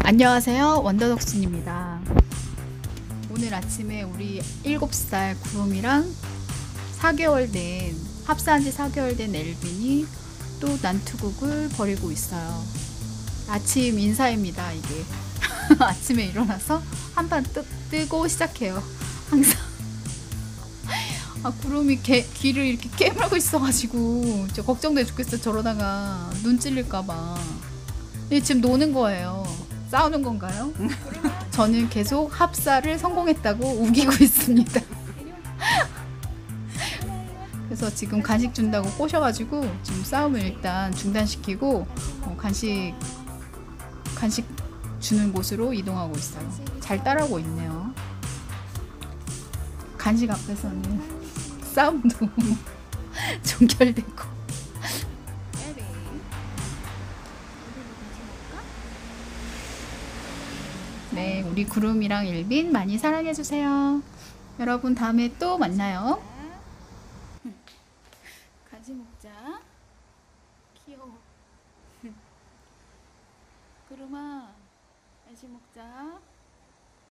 안녕하세요, 원더독순입니다. 오늘 아침에 우리 7살 구름이랑 4개월 된 합사한 지 4개월 된 엘빈이 또 난투극을 벌이고 있어요. 아침 인사입니다. 이게 아침에 일어나서 한판 뜨고 시작해요. 항상 구름이 귀를 이렇게 깨물고 있어가지고 저 걱정돼 죽겠어. 저러다가 눈 찔릴까봐. 지금 노는 거예요. 싸우는 건가요? 저는 계속 합사를 성공했다고 우기고 있습니다. 그래서 지금 간식 준다고 꼬셔가지고 지금 싸움을 일단 중단시키고 간식 주는 곳으로 이동하고 있어요. 잘 따라오고 있네요. 간식 앞에서는 싸움도 종결되고. 네, 우리 구름이랑 일빈 많이 사랑해주세요. 여러분 다음에 또 만나요. 간식 먹자. 귀여워. 구름아, 간식 먹자.